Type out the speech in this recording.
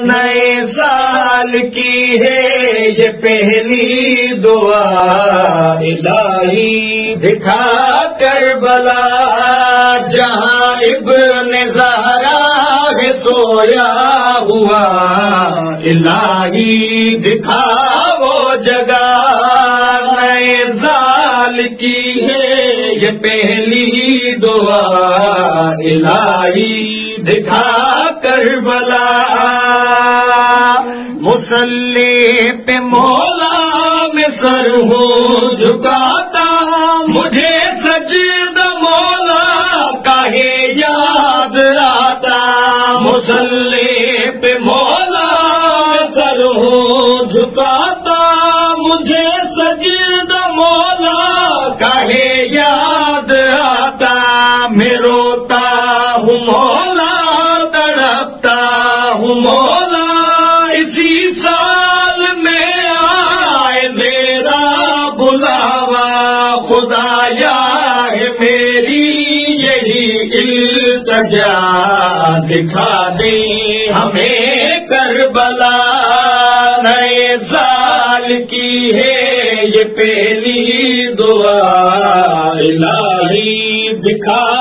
نئے سال کی ہے یہ پہلی دعا، الہی دکھا کربلا جہاں ابن زہرا ہے سویا ہوا، الہی دکھا وہ جگہ۔ نئے سال کی ہے یہ پہلی دعا، الہی دکھا کربلا۔ مصلی پہ مولا میں سر ہوں جھکاتا، مجھے سجدہ مولا کاہے یاد آتا۔ مصلی پہ مولا میں سر ہوں جھکاتا، مجھے سجدہ مولا کاہے یاد آتا۔ میں روتا ہوں مولا، تڑپتا ہوں مولا، اسی سال میں آئے میرا بلاوا۔ خدایا ہے میری یہی التجا، دکھا دیں ہمیں کربلا۔ نئے سال کی ہے یہ پہلی دعا، الہی دکھا